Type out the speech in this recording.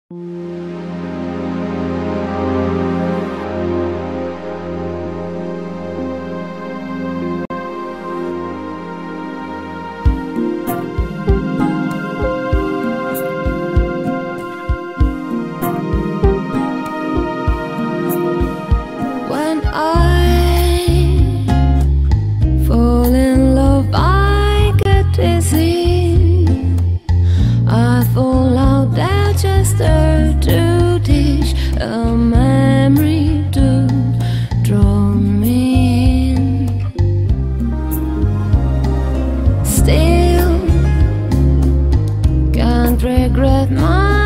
When I fall in love, I get dizzy. I fall out there just to teach a memory to draw me in. Still can't regret my